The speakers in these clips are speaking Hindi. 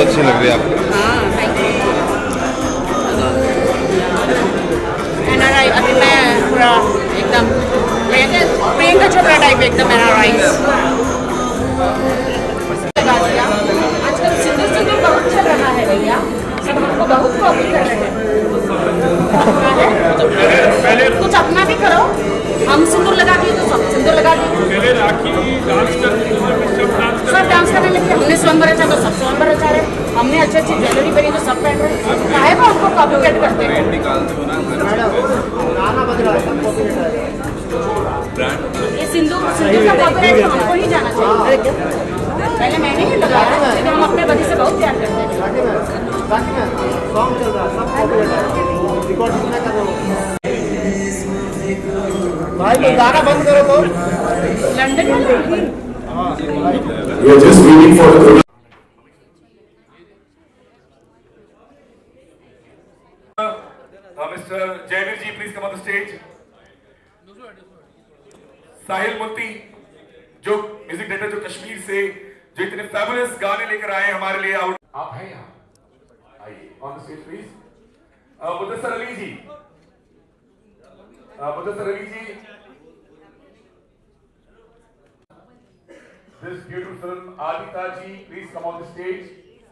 अच्छी लग रही है आपको। हाँ थैंक यू। एनआरआई अभी मैं पूरा एकदम प्रियंका चोपड़ा टाइप एकदम एनआरआईज लगा दिया। आजकल सिंधु सिंधु बहुत चल रहा है भैया, सब हमको बहुत कॉपी कर रहे हैं। कुछ अपना भी करो। हम सिंदूर लगा दिए तो सब सिंदूर लगा दिए। सब डांस करने लगे। हमने स्वयंवर रचा तो सब स्वयंवर रचा रहे। हमने अच्छी अच्छी ज्वेलरी पहनी तो सब पहन रहे। काहे को हमको कॉपीकेट करते हैं? ये सिंदूर का कॉपीराइट तो हमको ही जाना चाहिए। पहले मैंने ही लगाया, लेकिन हम अपने बदी से बहुत प्यार करते हैं। भाई तो गाना बंद करो तो। लंदन में mister Jaiveer ji please come on the stage. Sahil Mutti जो म्यूजिक डायरेक्टर जो कश्मीर से जो इतने फैबुलस गाने लेकर आए हमारे लिए। आप हैं यहाँ, आइए on the stage please. Mudassar Ali ji, Mudassar Ali ji, this beautiful film Adita ji please come on the stage.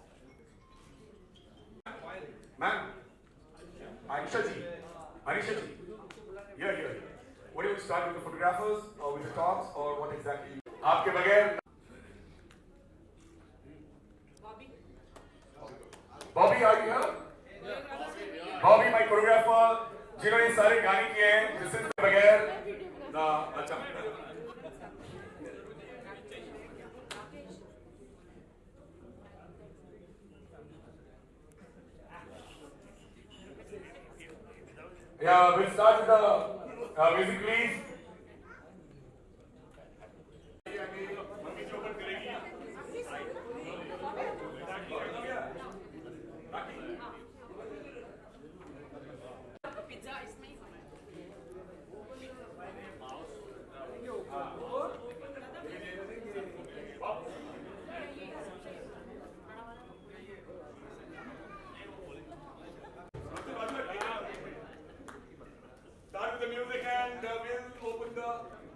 Ma'am, Aisha ji, Anisha ji, here. What do you start with the photographers or with the talks or what exactly? आपके बगैर Bobby are you here? Bobby my choreographer जिन्होंने सारे गाने किए हैं जिससे बगैर ना अच्छा yeah we'll start with the music please. Start with the music and we'll open the